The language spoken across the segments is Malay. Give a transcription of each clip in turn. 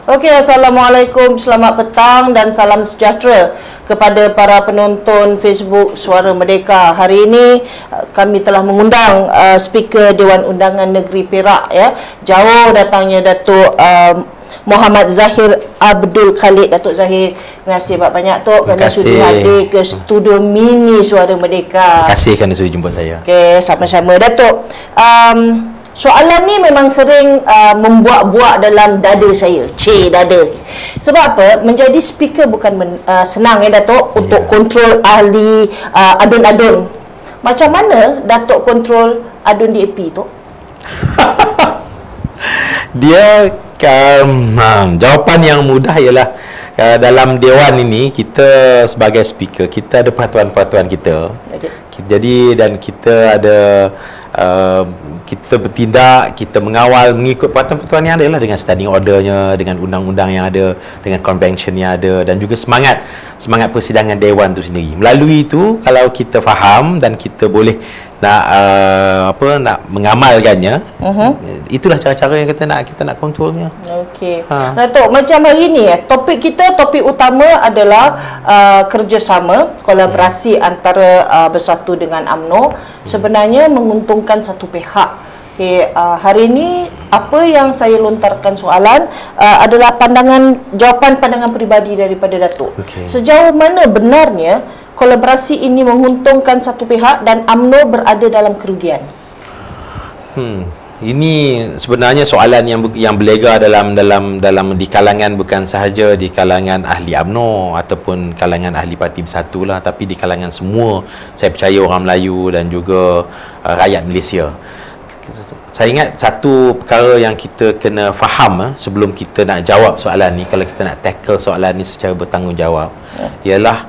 Okey, Assalamualaikum, selamat petang dan salam sejahtera kepada para penonton Facebook Suara Merdeka. Hari ini kami telah mengundang speaker Dewan Undangan Negeri Perak, ya. Jauh datangnya Datuk Muhammad Zahir Abdul Khalid. Datuk Zahir, terima kasih banyak Tok kerana sudi hadir ke studio mini Suara Merdeka. Terima kasih kerana sudi jumpa saya. Okey, sama-sama Datuk. Soalan ni memang sering membuat-buat dalam dada saya. Dada. Sebab apa? Menjadi speaker bukan senang, ya Datuk, untuk kontrol ahli adun-adun. Macam mana Datuk kontrol adun DAP tu? Dia jawapan yang mudah ialah dalam dewan ini kita sebagai speaker kita ada peraturan-peraturan kita. Jadi dan kita ada kita bertindak, kita mengawal mengikut peraturan-peraturan yang ada lah, dengan standing ordernya, dengan undang-undang yang ada, dengan convention yang ada, dan juga semangat persidangan dewan tu sendiri. Melalui itu, kalau kita faham dan kita boleh nak mengamalkannya, itulah cara-cara yang kita nak kontrolnya. Okey. Datuk, macam hari ni topik utama adalah kerjasama, kolaborasi antara Bersatu dengan UMNO. Sebenarnya menguntungkan satu pihak. Okey, hari ini apa yang saya lontarkan soalan adalah jawapan pandangan peribadi daripada Datuk. Sejauh mana benarnya kolaborasi ini menguntungkan satu pihak dan UMNO berada dalam kerugian? Ini sebenarnya soalan yang berlega dalam di kalangan, bukan sahaja di kalangan ahli UMNO ataupun kalangan ahli Parti Bersatu lah, tapi di kalangan semua, saya percaya, orang Melayu dan juga rakyat Malaysia. Saya ingat satu perkara yang kita kena faham sebelum kita nak jawab soalan ni, kalau kita nak tackle soalan ni secara bertanggungjawab, ialah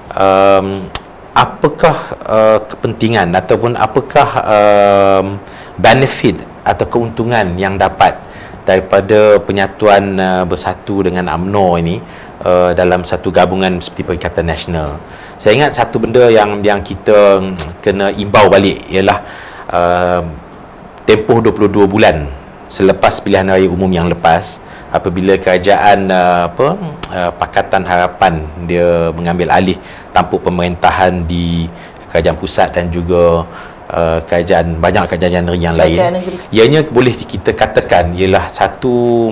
apakah kepentingan ataupun apakah benefit atau keuntungan yang dapat daripada penyatuan Bersatu dengan UMNO ini dalam satu gabungan seperti Perikatan Nasional. Saya ingat satu benda yang kita kena imbau balik ialah tempoh 22 bulan selepas pilihan raya umum yang lepas, apabila kerajaan Pakatan Harapan dia mengambil alih tampuk pemerintahan di kerajaan pusat dan juga banyak kerajaan negeri yang lain. Ianya boleh kita katakan ialah satu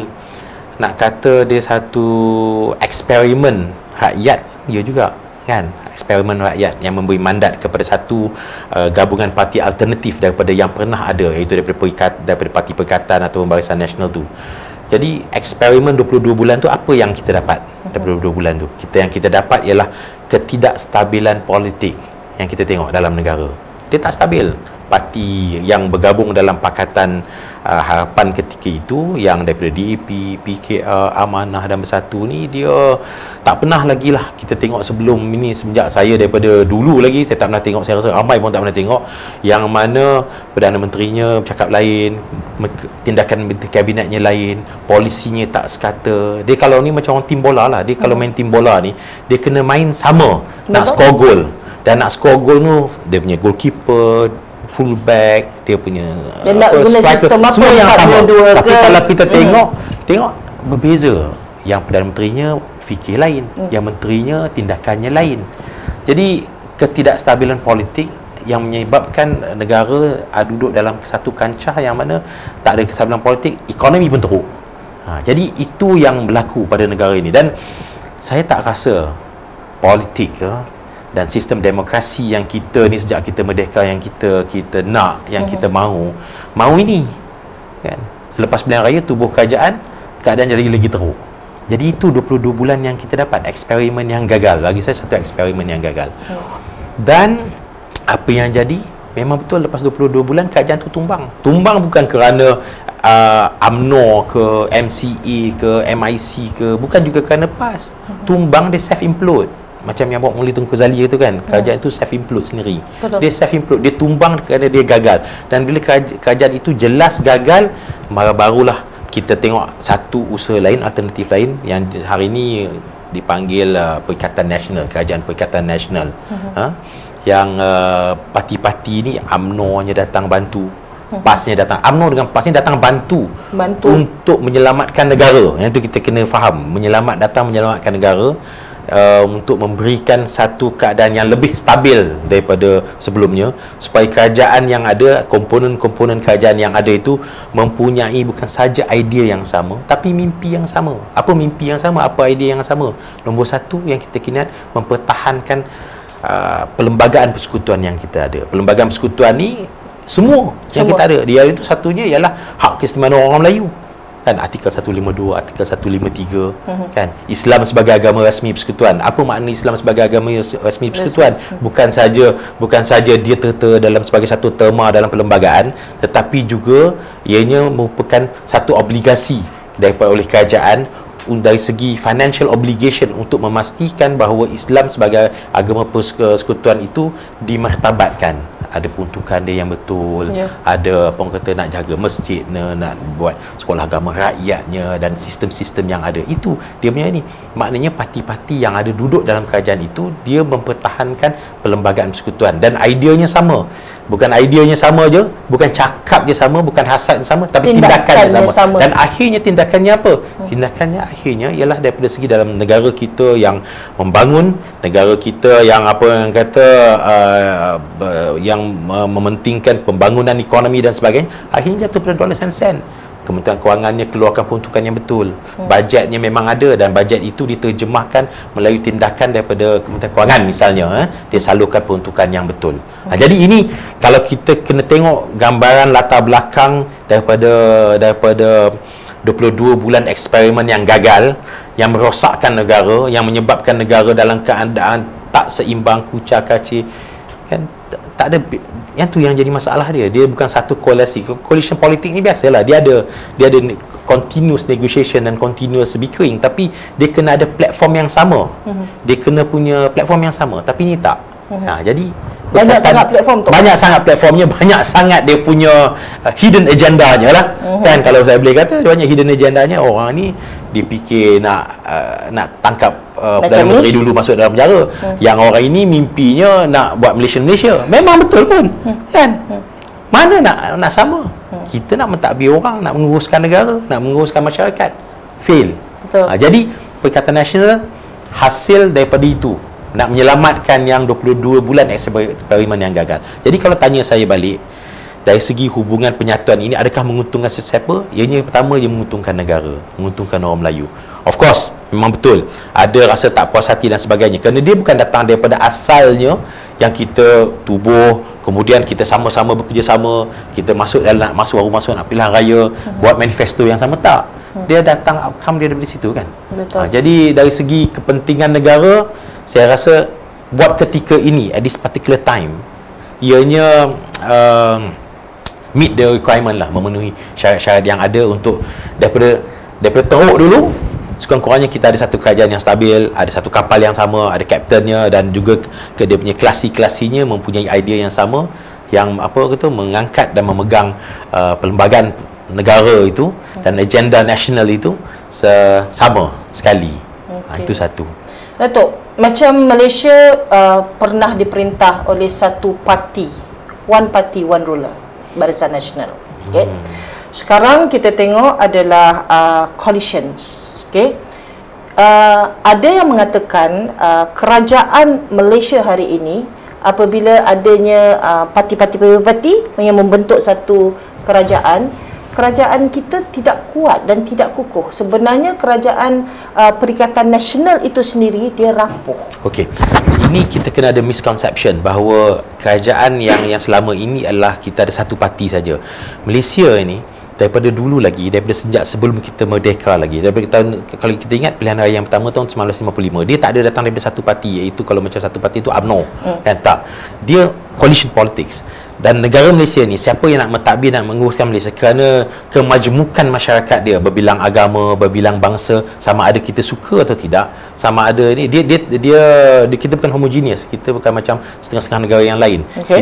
eksperimen rakyat dia juga, kan? Eksperimen rakyat yang memberi mandat kepada satu gabungan parti alternatif daripada yang pernah ada, iaitu daripada Parti Perikatan atau Barisan Nasional tu. Jadi eksperimen 22 bulan tu, apa yang kita dapat daripada 22 bulan tu? Yang kita dapat ialah ketidakstabilan politik yang kita tengok dalam negara. Dia tak stabil. Parti yang bergabung dalam Pakatan Harapan ketika itu, yang daripada DAP, PKR, Amanah dan Bersatu ni, dia tak pernah lagi lah kita tengok sebelum ini. Semenjak saya daripada dulu lagi, saya tak pernah tengok, saya rasa ramai pun tak pernah tengok, yang mana Perdana Menterinya bercakap lain, tindakan Menteri Kabinetnya lain, polisinya tak sekata. Dia kalau ni macam orang tim bola lah, dia kalau main tim bola ni, dia kena main sama, nak score gol. Dan nak score gol tu, dia punya goalkeeper, fullback, dia punya striker, semua yang sama. Tapi kalau kita tengok berbeza. Yang Perdana Menterinya fikir lain, yang menterinya tindakannya lain. Jadi ketidakstabilan politik yang menyebabkan negara duduk dalam satu kancah yang mana tak ada kestabilan politik, ekonomi pun teruk. Jadi itu yang berlaku pada negara ini. Dan saya tak rasa politik dan sistem demokrasi yang kita ni sejak kita merdeka, yang kita nak, yang kita mahu ini, kan? Selepas pilihan raya, tubuh kerajaan, keadaan jadi lagi teruk. Jadi itu 22 bulan yang kita dapat, eksperimen yang gagal. Bagi saya satu eksperimen yang gagal. Dan apa yang jadi, memang betul lepas 22 bulan kerajaan tu tumbang. Tumbang bukan kerana UMNO ke, MCA ke, MIC ke, bukan juga kerana PAS. Tumbang, dia self-implode. Macam yang buat Mulih Tunku Zali itu, kan, kerajaan itu self-implode sendiri. Dia self-implode, dia tumbang kerana dia gagal. Dan bila kerajaan itu jelas gagal, barulah kita tengok satu usaha lain, alternatif lain, yang hari ini dipanggil Perikatan Nasional, Kerajaan Perikatan Nasional. Yang parti-parti ni UMNO hanya datang bantu, PAS-nya datang. UMNO dengan PAS-nya datang bantu untuk menyelamatkan negara. Yang itu kita kena faham. Datang menyelamatkan negara, untuk memberikan satu keadaan yang lebih stabil daripada sebelumnya, supaya kerajaan yang ada, komponen-komponen kerajaan yang ada itu mempunyai bukan saja idea yang sama, tapi mimpi yang sama. Apa mimpi yang sama? Apa idea yang sama? Nombor satu yang kita kena mempertahankan perlembagaan persekutuan yang kita ada. Perlembagaan persekutuan ni semua yang kita ada. Dia itu satunya ialah hak keistimewaan orang Melayu. Kan artikel 152, artikel 153, kan Islam sebagai agama rasmi persekutuan. Apa makna Islam sebagai agama rasmi persekutuan? Bukan saja dia tertera dalam sebagai satu terma dalam perlembagaan, tetapi juga ianya merupakan satu obligasi daripada oleh kerajaan dari segi financial obligation untuk memastikan bahawa Islam sebagai agama persekutuan itu dimartabatkan. Ada peruntukan dia yang betul, ada apa orang kata nak jaga masjid, nak buat sekolah agama rakyatnya dan sistem-sistem yang ada. Itu dia punya ni. Maknanya parti-parti yang ada duduk dalam kerajaan itu, dia mempertahankan perlembagaan persekutuan dan ideanya sama. Bukan ideanya sama je, bukan cakap je sama, bukan hasad je sama, tapi tindakannya sama. Dan akhirnya tindakannya apa? Tindakannya akhirnya ialah daripada segi dalam negara kita yang membangun, negara kita yang apa yang kata yang mementingkan pembangunan ekonomi dan sebagainya, akhirnya jatuh pada dollars and cent. Kementerian Kewangannya keluarkan peruntukan yang betul. Bajetnya memang ada dan bajet itu diterjemahkan melalui tindakan daripada Kementerian Kewangan misalnya, dia salurkan peruntukan yang betul. Jadi ini kalau kita kena tengok gambaran latar belakang daripada 22 bulan eksperimen yang gagal, yang merosakkan negara, yang menyebabkan negara dalam keadaan tak seimbang, kucar kacir, kan tak ada. Yang tu yang jadi masalah dia. Dia bukan satu koalisi. Coalition politik ni biasalah. Dia ada continuous negotiation dan continuous bickering, tapi dia kena ada platform yang sama. Dia kena punya platform yang sama, tapi ni tak. Jadi banyak sangat platform tu. Banyak sangat platformnya, banyak sangat dia punya hidden agendanya lah. Kan kalau saya boleh kata dia banyak hidden agendanya. Orang ni dipikir nak tangkap Perdana Menteri dulu masuk dalam penjara. Yang orang ini mimpinya nak buat Malaysia. Memang betul pun. Kan? Mana nak sama? Kita nak mentadbir orang, nak menguruskan negara, nak menguruskan masyarakat. Fail. Betul. Jadi Perikatan Nasional hasil daripada itu, nak menyelamatkan yang 22 bulan eksperimen yang gagal. Jadi kalau tanya saya balik, dari segi hubungan penyatuan ini, adakah menguntungkan sesiapa? Ianya pertama, ia menguntungkan negara, menguntungkan orang Melayu. Of course, memang betul ada rasa tak puas hati dan sebagainya, kerana dia bukan datang daripada asalnya yang kita tubuh, kemudian kita sama-sama bekerjasama, kita masuk baru masuk nak pilihan raya, buat manifesto yang sama. Tak, dia datang outcome dia daripada situ, kan. Jadi dari segi kepentingan negara, saya rasa buat ketika ini, at this particular time, ianya meet the requirement lah, memenuhi syarat-syarat yang ada untuk daripada teruk dulu, sekurang-kurangnya kita ada satu kerajaan yang stabil, ada satu kapal yang sama, ada kaptennya, dan juga dia punya klasi-klasinya mempunyai idea yang sama, yang mengangkat dan memegang perlembagaan negara itu dan agenda nasional itu sama sekali. Itu satu. Datuk, macam Malaysia pernah diperintah oleh satu parti, one party, one ruler, Barisan Nasional. Okay. Sekarang kita tengok adalah coalitions. Okay. Ada yang mengatakan kerajaan Malaysia hari ini, apabila adanya parti-parti yang membentuk satu kerajaan kita tidak kuat dan tidak kukuh. Sebenarnya kerajaan Perikatan Nasional itu sendiri dia rapuh. Okey. Ini kita kena ada misconception bahawa kerajaan yang selama ini adalah kita ada satu parti saja. Malaysia ini daripada dulu lagi, daripada sejak sebelum kita merdeka lagi, daripada tahun, kalau kita ingat pilihan raya yang pertama tahun 1955, dia tak ada datang daripada satu parti, iaitu kalau macam satu parti itu UMNO. Kan tak. Dia coalition politics. Dan negara Malaysia ni, siapa yang nak mentadbir, nak menguruskan Malaysia, kerana kemajmukan masyarakat dia, berbilang agama, berbilang bangsa, sama ada kita suka atau tidak, sama ada ni dia kita bukan homogeneous, kita bukan macam setengah-setengah negara yang lain.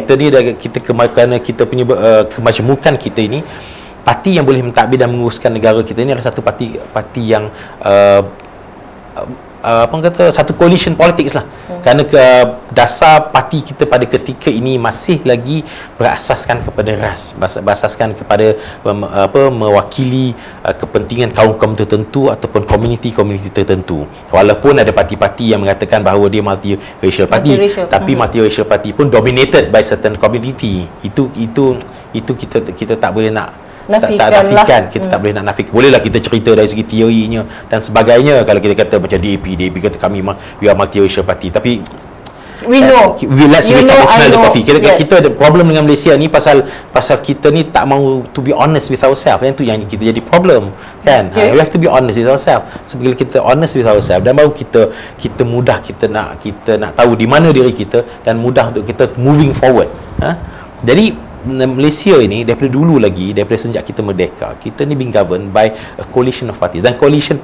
Kerana kita punya kemajmukan kita ini, parti yang boleh mentadbir dan menguruskan negara kita ini adalah satu parti yang apa orang kata, satu coalition politics lah. Kerana dasar parti kita pada ketika ini masih lagi berasaskan kepada ras, berasaskan kepada mewakili kepentingan kaum-kaum tertentu ataupun komuniti-komuniti tertentu. Walaupun ada parti-parti yang mengatakan bahawa dia multi-racial party, tapi multi-racial party pun dominated by certain community. Itu kita tak boleh nak nafikan. Kita tak boleh nak nafikan. Bolehlah kita cerita dari segi teorinya dan sebagainya. Kalau kita kata macam DAP kata kami we are multi-racial party, tapi let's wake up and smell the coffee. Kita ada problem dengan Malaysia ni pasal kita ni tak mau to be honest with ourselves. Yang tu yang kita jadi problem, kan? We have to be honest with ourselves. Sebab kita honest with ourselves, dan baru kita mudah kita nak tahu di mana diri kita, dan mudah untuk kita moving forward. Jadi Malaysia ini daripada dulu lagi, daripada sejak kita merdeka, kita ni being governed by a coalition of parties. Dan coalition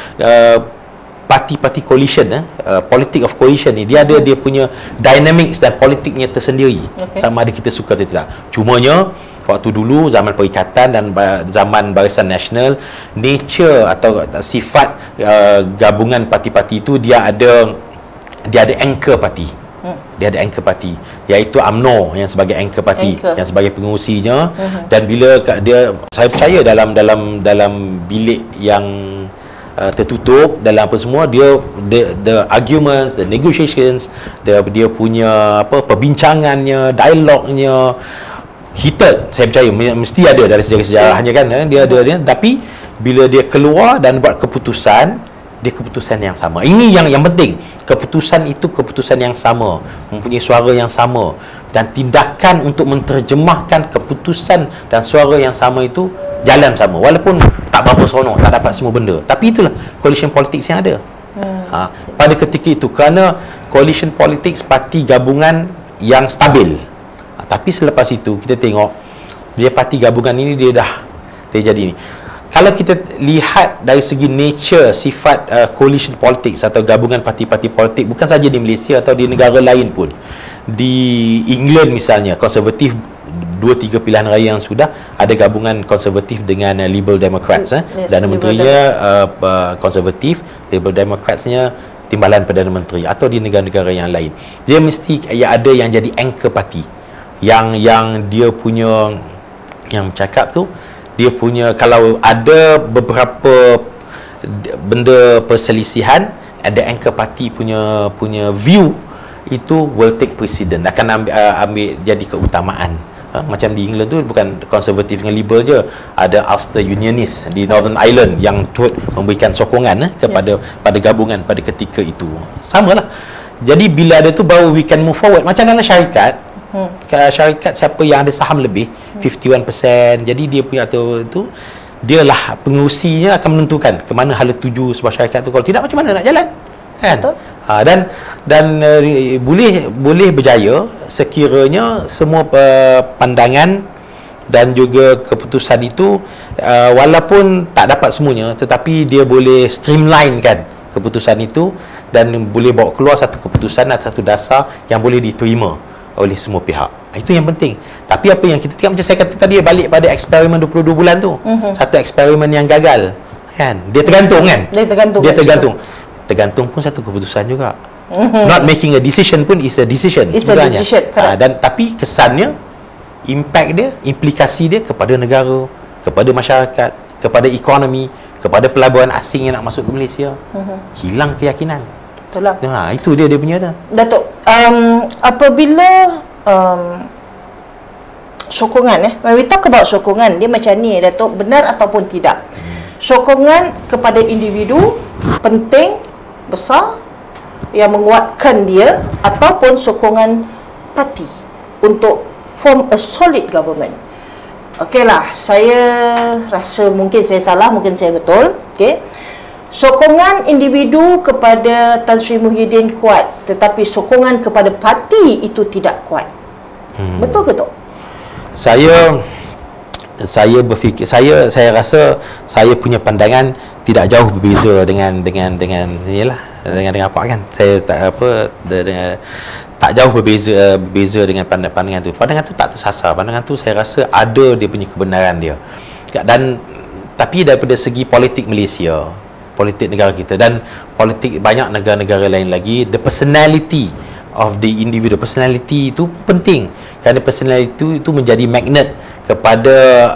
parti coalition, politik of coalition ni dia ada dia punya dynamics dan politiknya tersendiri. Sama ada kita suka atau tidak. Cumanya waktu dulu zaman perikatan dan zaman Barisan Nasional, nature atau sifat gabungan parti-parti itu dia ada anchor parti. Dia ada anchor parti, iaitu UMNO yang sebagai anchor parti, yang sebagai pengurusinya. Dan bila saya percaya dalam bilik yang tertutup, dalam apa semua, the arguments, the negotiations, dia punya perbincangannya, dialognya heated. Saya percaya mesti ada dari sejarah-sejarahnya, kan, dia ada. Tapi bila dia keluar dan buat keputusan, dia keputusan yang sama. Ini yang penting. Keputusan itu keputusan yang sama, mempunyai suara yang sama, dan tindakan untuk menterjemahkan keputusan dan suara yang sama itu jalan sama. Walaupun tak berapa seronok, tak dapat semua benda. Tapi itulah coalition politics yang ada. Pada ketika itu, kerana coalition politics parti gabungan yang stabil. Tapi selepas itu kita tengok dia parti gabungan ini dia jadi ni. Kalau kita lihat dari segi nature, sifat coalition politics atau gabungan parti-parti politik, bukan saja di Malaysia atau di negara lain pun. Di England misalnya, konservatif 2-3 pilihan raya yang sudah ada gabungan konservatif dengan Liberal Democrats. Perdana Menterinya konservatif, Liberal Democratsnya timbalan Perdana Menteri, atau di negara-negara yang lain. Dia mesti ada yang jadi anchor parti. Yang dia punya, yang bercakap tu, dia punya, kalau ada beberapa benda perselisihan, ada anchor party punya view itu will take precedent, akan ambil jadi keutamaan. Macam di England tu bukan konservatif dengan liberal je, ada Ulster Unionist di Northern Ireland yang turut memberikan sokongan pada gabungan pada ketika itu. Samalah. Jadi bila ada tu baru we can move forward. Macam dalam syarikat, syarikat siapa yang ada saham lebih 51%, jadi dia punya tu dialah pengurusinya akan menentukan ke mana hala tuju sebuah syarikat tu. Kalau tidak, macam mana nak jalan, kan? Dan boleh berjaya sekiranya semua pandangan dan juga keputusan itu walaupun tak dapat semuanya, tetapi dia boleh streamline kan keputusan itu dan boleh bawa keluar satu keputusan atau satu dasar yang boleh diterima oleh semua pihak. Itu yang penting. Tapi apa yang kita tengok, macam saya kata tadi, balik pada eksperimen 22 bulan tu. Satu eksperimen yang gagal, kan? Dia tergantung, kan? Dia tergantung pun satu keputusan juga. Not making a decision pun is a decision. It's a decision. Dan tapi kesannya, impact dia, implikasi dia kepada negara, kepada masyarakat, kepada ekonomi, kepada pelaburan asing yang nak masuk ke Malaysia. Hilang keyakinan. Betul lah. Itu dia punya dah. Datuk, apabila sokongan, when we talk about sokongan, dia macam ni, Datuk, benar ataupun tidak. Sokongan kepada individu penting, besar, yang menguatkan dia, ataupun sokongan parti untuk form a solid government. Okeylah, saya rasa mungkin saya salah, mungkin saya betul. Okey. Sokongan individu kepada Tan Sri Muhyiddin kuat, tetapi sokongan kepada parti itu tidak kuat. Betul ke tak? Saya berfikir, saya rasa saya punya pandangan tidak jauh berbeza dengan apa, kan? Saya tak jauh berbeza dengan pandangan tu. Pandangan tu tak tersasar. Pandangan tu saya rasa ada dia punya kebenaran dia. Dan tapi daripada segi politik Malaysia, politik negara kita dan politik banyak negara-negara lain lagi. The personality of the individual, personality itu penting kerana personality itu menjadi magnet kepada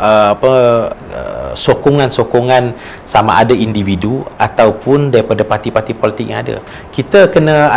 sokongan-sokongan sama ada individu ataupun daripada parti-parti politik yang ada. Kita kena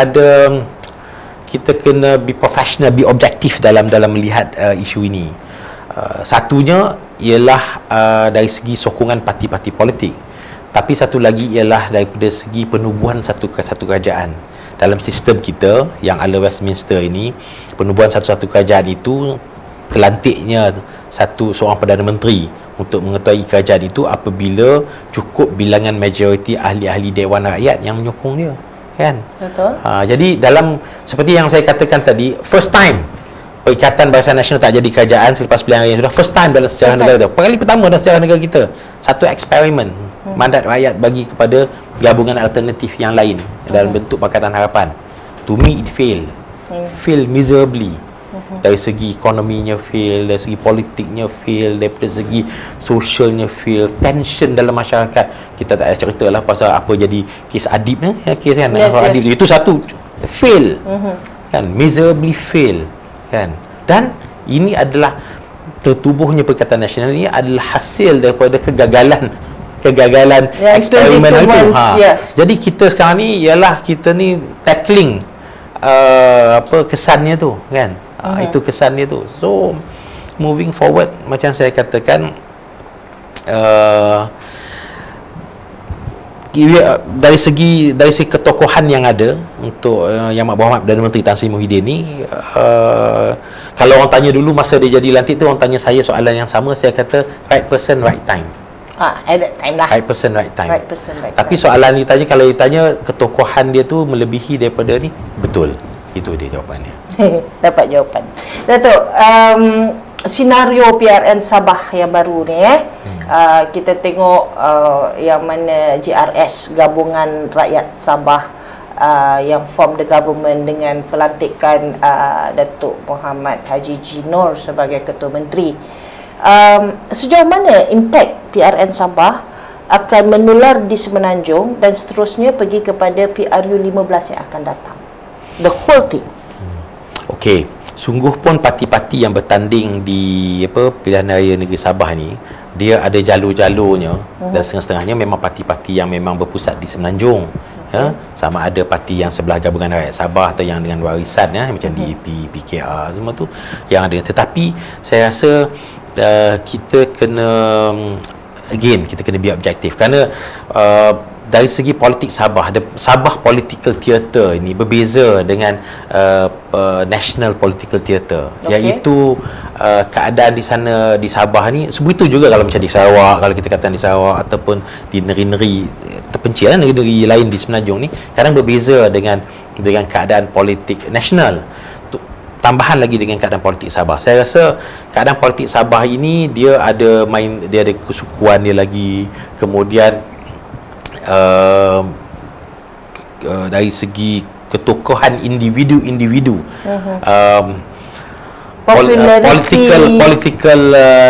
be professional, be objektif dalam melihat isu ini. Satunya ialah dari segi sokongan parti-parti politik, tapi satu lagi ialah daripada segi penubuhan satu kerajaan. Dalam sistem kita yang ala Westminster ini, penubuhan satu kerajaan itu, terlantiknya seorang Perdana Menteri untuk mengetuai kerajaan itu apabila cukup bilangan majoriti ahli-ahli Dewan Rakyat yang menyokong dia, kan? Betul. Jadi dalam seperti yang saya katakan tadi, first time Perikatan Barisan Nasional tak jadi kerajaan selepas pilihan raya, sudah first time dalam sejarah negara kita. Kali pertama dalam sejarah negara kita, satu eksperimen mandat rakyat bagi kepada gabungan alternatif yang lain dalam bentuk Pakatan Harapan. To me it fail miserably. Dari segi ekonominya fail, dari segi politiknya fail, dari segi socialnya fail, tension dalam masyarakat. Kita tak payah cerita lah pasal apa jadi kes Adib kes kan, Adib itu satu fail, kan, miserably fail, kan. Dan ini adalah tertubuhnya Perikatan Nasional ini adalah hasil daripada kegagalan eksperimen itu. Jadi kita sekarang ni ialah kita ni tackling kesannya tu, kan. Itu kesannya tu. So moving forward, macam saya katakan, dari segi ketokohan yang ada untuk Yang Amat Perdana Menteri Tan Sri Muhyiddin ni, kalau orang tanya dulu masa dia jadi lantik tu, orang tanya saya soalan yang sama, saya kata right person right time. At that time lah. Right person right time. Right person right Tapi time. soalan ditanya, kalau ditanya ketokohan dia tu melebihi daripada ni, betul. Itu dia jawapannya. Dapat jawapan. Datuk, senario PRN Sabah yang baru ni kita tengok yang mana GRS, Gabungan Rakyat Sabah, yang form the government dengan pelantikan Datuk Muhammad Haji Jinor sebagai Ketua Menteri. Sejauh mana impak PRN Sabah akan menular di Semenanjung dan seterusnya pergi kepada PRU 15 yang akan datang? The whole thing. Okey, sungguh pun parti-parti yang bertanding di pilihan raya negeri Sabah ni, dia ada jalur-jalurnya, dan setengah-setengahnya memang parti-parti yang memang berpusat di Semenanjung. Sama ada parti yang sebelah Gabungan Rakyat Sabah atau yang dengan warisan, macam DAP, PKR, semua tu yang ada. Tetapi saya rasa kita kena kita kena be objektif kerana dari segi politik Sabah, Sabah political theatre ini berbeza dengan national political theatre, iaitu keadaan di sana di Sabah ni begitu juga kalau macam di Sarawak, kalau kita katakan di Sarawak ataupun di negeri-negeri terpencil, negeri-negeri lain di Semenanjung ni kadang berbeza dengan keadaan politik nasional. Tambahan lagi dengan keadaan politik Sabah. Saya rasa keadaan politik Sabah ini dia ada kesukuan dia lagi, kemudian dari segi ketokohan individu-individu, political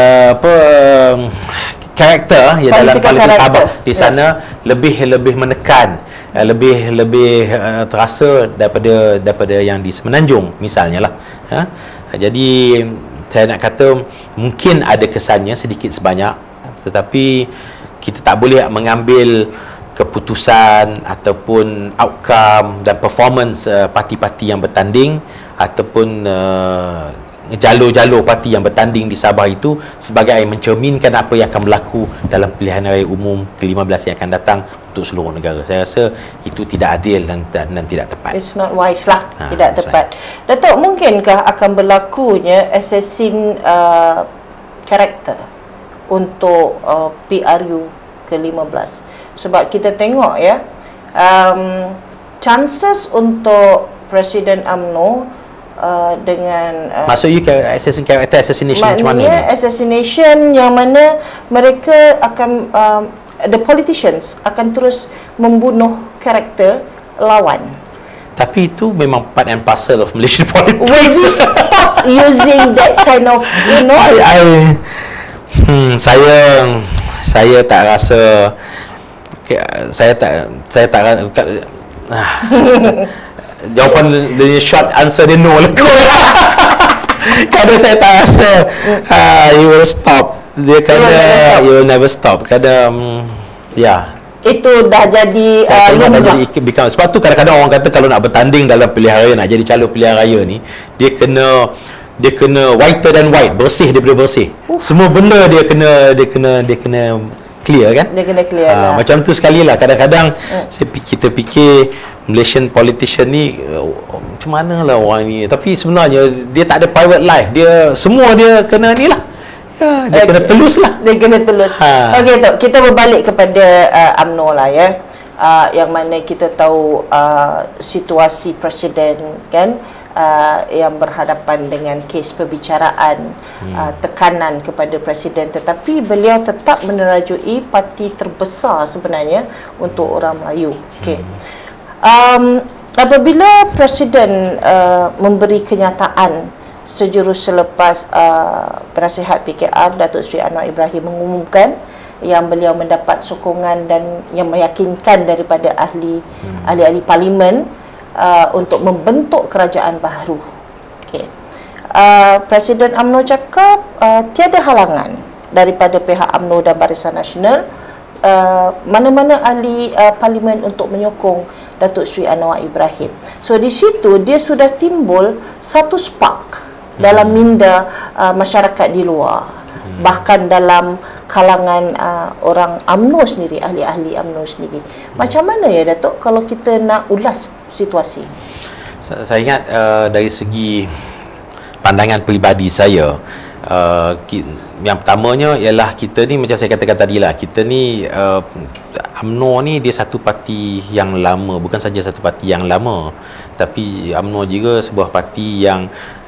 karakter ya dalam politik Sabah di sana lebih menekan, lebih terasa daripada yang di Semenanjung misalnya lah. Jadi saya nak kata mungkin ada kesannya sedikit sebanyak, tetapi kita tak boleh mengambil keputusan ataupun outcome dan performance parti-parti yang bertanding ataupun jalur-jalur parti yang bertanding di Sabah itu sebagai mencerminkan apa yang akan berlaku dalam pilihan raya umum ke-15 yang akan datang untuk seluruh negara. Saya rasa itu tidak adil dan tidak tepat. It's not wise lah, tidak tepat. Datuk, mungkinkah akan berlakunya assassin karakter untuk PRU ke-15? Sebab kita tengok chances untuk Presiden UMNO dengan maksud you assassination macam mana? Maknanya assassination yang mana mereka akan the politicians akan terus membunuh karakter lawan. Tapi itu memang part and parcel of Malaysian politics. Will you stop using that kind of, you know? Saya tak rasa saya tak jawapan dia short answer dia no lah. Kadang saya tak rasa he will stop. Dia kadang he will never stop. Kadang itu dah jadi sebab tu kadang-kadang orang kata kalau nak bertanding dalam pilihan raya, nak jadi calon pilihan raya ni, dia kena whiter than white, bersih daripada bersih. Semua benda dia kena clear kan? Dia kena clear lah. Macam tu sekali lah. Kadang-kadang kita fikir Malaysian politician ni macam mana lah orang ni, tapi sebenarnya dia tak ada private life. Semua dia kena ni lah. Dia kena telus lah. Dia kena telus. Okey, Tok, kita berbalik kepada UMNO lah ya. Yang mana kita tahu situasi presiden kan, yang berhadapan dengan kes perbicaraan tekanan kepada presiden, tetapi beliau tetap menerajui parti terbesar sebenarnya untuk orang Melayu. Okey. Apabila presiden memberi kenyataan sejurus selepas penasihat PKR Datuk Seri Anwar Ibrahim mengumumkan yang beliau mendapat sokongan dan yang meyakinkan daripada ahli-ahli parlimen untuk membentuk kerajaan baru. Okay. Presiden UMNO cakap tiada halangan daripada pihak UMNO dan Barisan Nasional mana-mana ahli parlimen untuk menyokong Datuk Seri Anwar Ibrahim. So di situ dia sudah timbul satu spark dalam minda masyarakat di luar, bahkan dalam kalangan orang UMNO sendiri, ahli-ahli UMNO sendiri. Macam mana ya Datuk kalau kita nak ulas situasi? Saya ingat dari segi pandangan peribadi saya, yang pertamanya ialah kita ni, macam saya katakan tadi lah, kita ni UMNO ni dia satu parti yang lama, bukan saja satu parti yang lama, tapi UMNO juga sebuah parti yang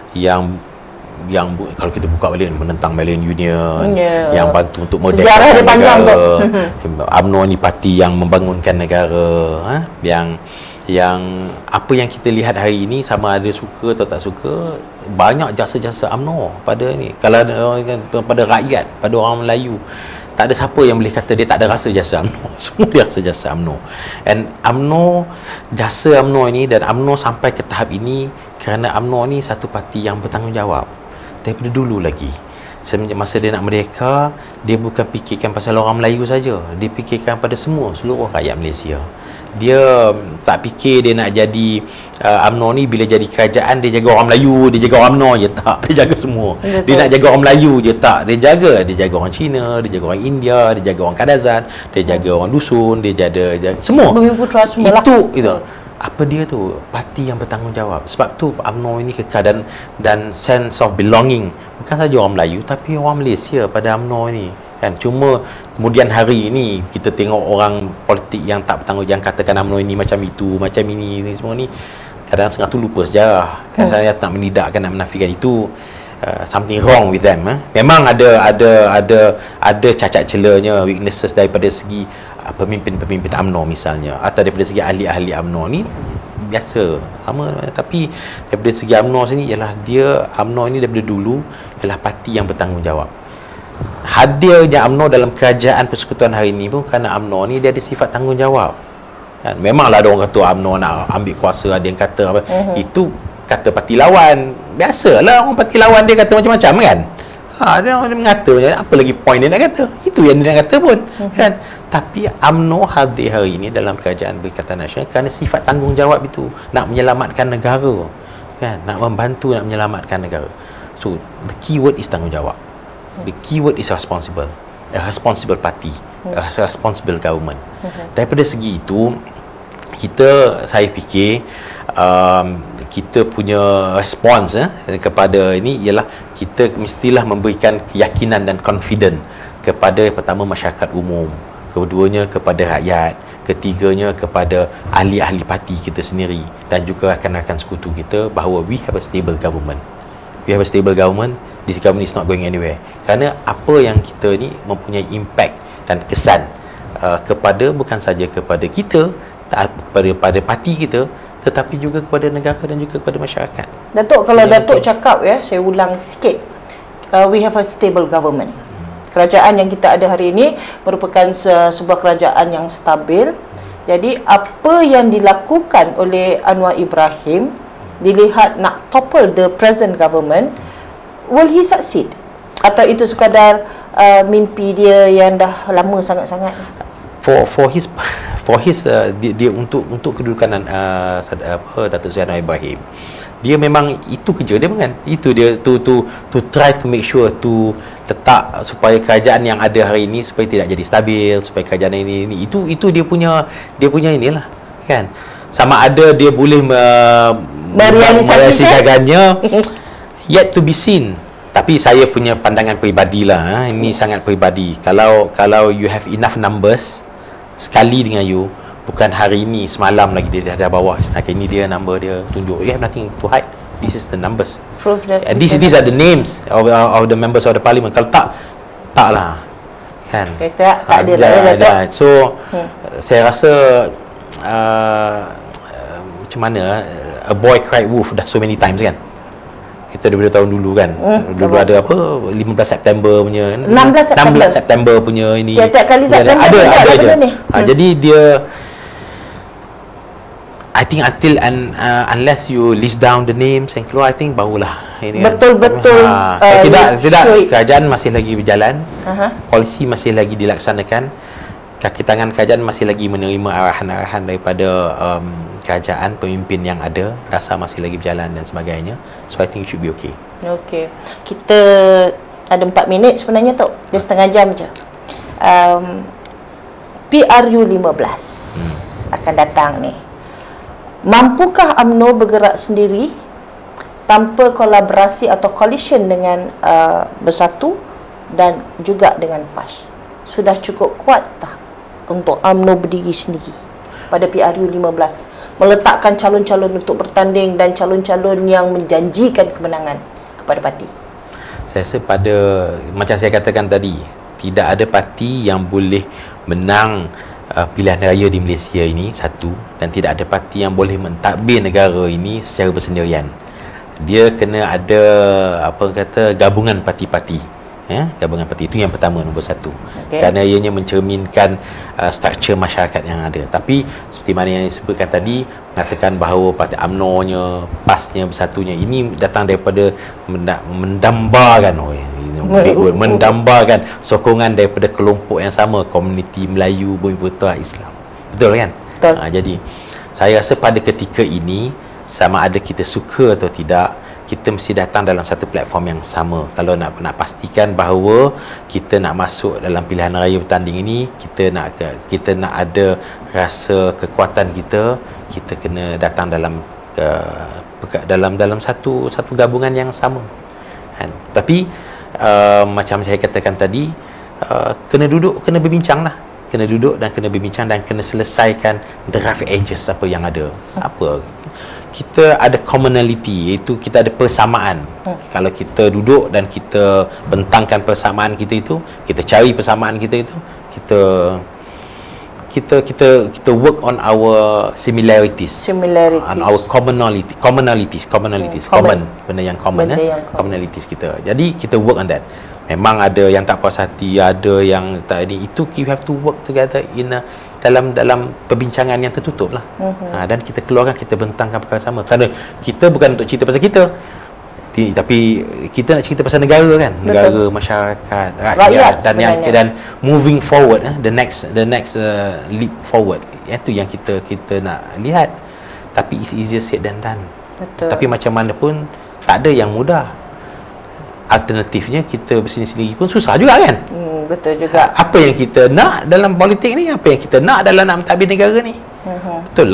kalau kita buka balik menentang Malian Union, yang bantu untuk sejarah dia panjang tu. UMNO ni parti yang membangunkan negara, yang apa yang kita lihat hari ini, sama ada suka atau tak suka, banyak jasa-jasa UMNO pada ni, kalau pada rakyat, pada orang Melayu. Tak ada siapa yang boleh kata dia tak ada rasa jasa UMNO. Semua dia rasa jasa UMNO. And UMNO, jasa UMNO ini, dan UMNO sampai ke tahap ini kerana UMNO ni satu parti yang bertanggungjawab daripada dulu lagi. Semenjak masa dia nak merdeka, dia bukan fikirkan pasal orang Melayu saja, dia fikirkan pada seluruh rakyat Malaysia. Dia tak fikir dia nak jadi UMNO ni bila jadi kerajaan dia jaga orang Melayu, dia jaga orang UMNO je, tak, dia jaga semua. Betul. Dia nak jaga orang Melayu je, tak, dia jaga orang Cina, dia jaga orang India, dia jaga orang Kadazan, dia jaga orang dusun, dia jaga semua. Bumi Putra semua lah. Itu apa dia tu, parti yang bertanggungjawab. Sebab tu UMNO ini kekal dan sense of belonging, bukan saja orang Melayu tapi orang Malaysia pada UMNO ini kan. Cuma kemudian hari ini kita tengok orang politik yang tak bertanggung, yang katakan UMNO ini macam itu, macam ini semua ni, kadang setengah tu lupa sejarah. Kadang saya tak menidakkan, nak menafikan itu. Something wrong with them. Memang ada cacat celanya, weaknesses daripada segi pemimpin-pemimpin UMNO misalnya, atau daripada segi ahli-ahli UMNO ni biasa sama. Tapi daripada segi UMNO sini ialah UMNO ini daripada dulu ialah parti yang bertanggungjawab. Hadirnya UMNO dalam kerajaan persekutuan hari ini pun kerana UMNO ni dia ada sifat tanggungjawab kan. Memanglah ada orang kata UMNO nak ambil kuasa, ada yang kata apa, itu kata parti lawan. Biasalah orang parti lawan dia kata macam-macam kan. Dia mengata apa lagi point dia nak kata, itu yang dia nak kata pun kan. Tapi UMNO hadir hari ini dalam kerajaan Perikatan Nasional kerana sifat tanggungjawab itu, nak menyelamatkan negara kan, nak membantu, nak menyelamatkan negara. So the keyword is tanggungjawab. The keyword is responsible. A responsible party, a responsible government. Daripada segi itu, saya fikir kita punya respons kepada ini ialah kita mestilah memberikan keyakinan dan confident kepada, pertama, masyarakat umum, keduanya kepada rakyat, ketiganya kepada ahli-ahli parti kita sendiri, dan juga rakan-rakan sekutu kita, bahawa we have a stable government. We have a stable government. This government is not going anywhere. Kerana apa yang kita ni mempunyai impact dan kesan kepada, bukan saja kepada kita, kepada parti kita, tetapi juga kepada negara dan juga kepada masyarakat. Datuk, kalau Datuk cakap, saya ulang sikit, we have a stable government. Kerajaan yang kita ada hari ini merupakan sebuah kerajaan yang stabil. Jadi apa yang dilakukan oleh Anwar Ibrahim dilihat nak topple the present government, will he succeed? Atau itu sekadar mimpi dia yang dah lama sangat-sangat? For his dia untuk kedudukan Datuk Seri Anwar Ibrahim, dia memang itu kerja dia kan. Itu dia to try to make sure to letak supaya kerajaan yang ada hari ini supaya tidak jadi stabil, supaya kerajaan ini itu dia punya inilah kan. Sama ada dia boleh merealisasikannya yet to be seen. Tapi saya punya pandangan peribadilah, ini sangat peribadi. Kalau you have enough numbers sekali dengan you, bukan hari ini, semalam lagi dia dah bawa setakat ini dia number dia tunjuk, you have nothing to hide, this is the numbers, prove that these are the names of the members of the parliament. Kalau taklah kan, tak ada lah. So saya rasa macam mana, a boy cried wolf dah so many times kan. Kita daripada tahun dulu kan, dulu ada apa 15 September punya, 16 September punya ini, tiap kali September ada je ni. Jadi dia, I think unless you list down the names and keluar, I think barulah ini betul-betul tidak kerajaan masih lagi berjalan, polisi masih lagi dilaksanakan, kaki tangan kerajaan masih lagi menerima arahan-arahan daripada kerajaan, pemimpin yang ada, rasa masih lagi berjalan dan sebagainya. So I think it should be okay. Okay. Kita ada 4 minit sebenarnya tu. Dia setengah jam je. PRU 15 akan datang ni. Mampukah UMNO bergerak sendiri tanpa kolaborasi atau coalition dengan Bersatu dan juga dengan PAS? Sudah cukup kuat tak untuk UMNO berdiri sendiri pada PRU 15, meletakkan calon-calon untuk bertanding dan calon-calon yang menjanjikan kemenangan kepada parti? Saya rasa macam saya katakan tadi, tidak ada parti yang boleh menang pilihan raya di Malaysia ini, satu, dan tidak ada parti yang boleh mentadbir negara ini secara bersendirian. Dia kena ada gabungan parti-parti. Gabungan parti itu yang pertama, nombor satu. Kerana ianya mencerminkan struktur masyarakat yang ada. Tapi seperti mana yang disebutkan tadi, mengatakan bahawa parti UMNO-nya, PAS-nya, Bersatunya ini datang daripada mendambakan sokongan daripada kelompok yang sama, komuniti Melayu Bumiputera Islam. Betul kan? Betul. Jadi saya rasa pada ketika ini, sama ada kita suka atau tidak, kita mesti datang dalam satu platform yang sama. Kalau nak pastikan bahawa kita nak masuk dalam pilihan raya bertanding ini, kita nak ada rasa kekuatan kita kena datang dalam satu gabungan yang sama kan. Tapi macam saya katakan tadi, kena berbincang lah, kena duduk dan kena berbincang dan kena selesaikan draft edges apa yang ada. Kita ada commonality, iaitu kita ada persamaan. Kalau kita duduk dan kita bentangkan persamaan kita itu, kita cari persamaan kita itu, kita work on our similarities, on our commonalities, benda yang common, commonalities kita. Jadi kita work on that. Memang ada yang tak puas hati, ada yang tak ini, itu you have to work together in dalam perbincangan yang tertutup lah. Dan kita keluarkan, kita bentangkan perkara sama. Kerana kita bukan untuk cerita pasal kita, tapi kita nak cerita pasal negara kan. Betul. Negara, masyarakat, rakyat dan moving forward, the next leap forward. Itu yang kita nak lihat. Tapi it's easier said than done. Betul. Tapi macam mana pun tak ada yang mudah. Alternatifnya kita bersendiri-sendiri pun susah juga kan. Betul juga. Apa yang kita nak dalam politik ni, apa yang kita nak dalam nak mentadbir negara ni. Betul lah,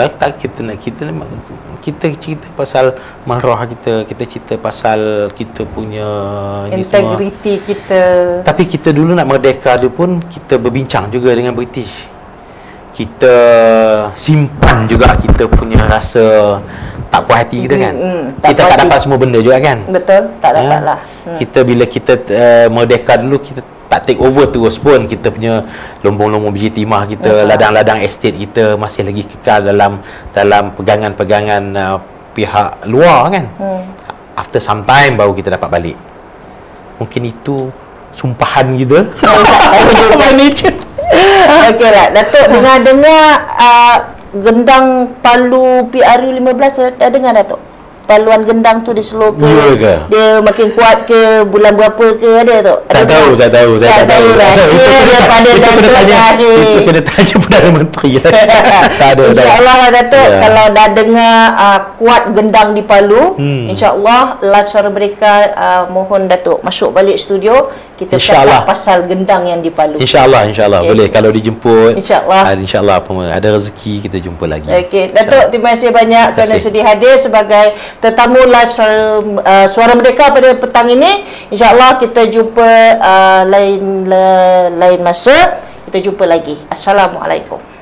kita cerita pasal marah kita cerita pasal kita punya integriti kita. Tapi kita dulu nak merdeka dia pun kita berbincang juga dengan British. Kita simpan juga kita punya rasa tak puas hati kita kan. Kita tak dapat semua benda juga kan. Betul, tak dapat lah. Kita bila kita merdeka dulu, kita tak take over terus pun. Kita punya lombong-lombong biji timah kita, ladang-ladang estate kita masih lagi kekal dalam pegangan-pegangan pihak luar kan. After some time baru kita dapat balik. Mungkin itu sumpahan kita. Manager. Okeylah, Datuk dengar-dengar gendang Palu PRU 15 dah dengar Datuk? Paluan gendang tu dia slow ke? Ya ke? Dia makin kuat ke? Bulan berapa ke ada tu? Tak tahu. Saya tak tahu. Rahsia daripada Datuk Zahid. Itu kena tanya Perdana Menteri. Tak ada. InsyaAllah Datuk, Ya. kalau dah dengar kuat gendang di Palu, InsyaAllah live suara mereka, mohon Datuk masuk balik studio. Kita InsyaAllah. cakap pasal gendang yang di Palu. InsyaAllah Okey. boleh kalau dijemput. InsyaAllah. InsyaAllah ada rezeki kita jumpa lagi. Okey, Datuk, terima kasih banyak kerana kasih. sudi hadir sebagai tetamu live suara Merdeka pada petang ini. InsyaAllah kita jumpa lain masa. Kita jumpa lagi. Assalamualaikum.